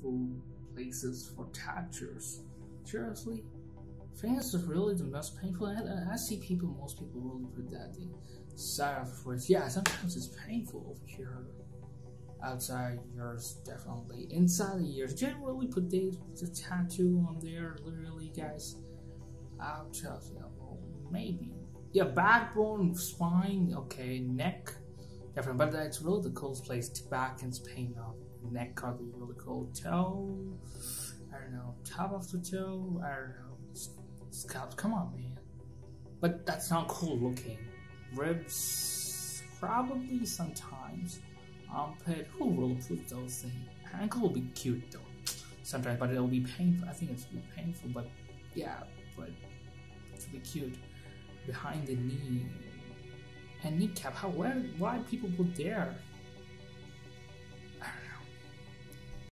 painful places for tattoos. Seriously? Fingers is really the most painful. I see most people really put that in side of the foot. Yeah, sometimes it's painful over here. Outside ears, definitely. Inside the ears, generally put the tattoo on there, literally, guys. I'll tell you, well, maybe. Yeah, backbone, spine, okay, neck, definitely. But that's really the coolest place. Back and pain of neck are really cool. Toe, I don't know, top of the toe, I don't know. Scalp, come on, man. But that's not cool looking. Ribs, probably sometimes. Armpit, who will put those things? Ankle will be cute though, sometimes, but it'll be painful. I think it's be painful, but yeah, but it'll be cute. Behind the knee and kneecap. Why people put there?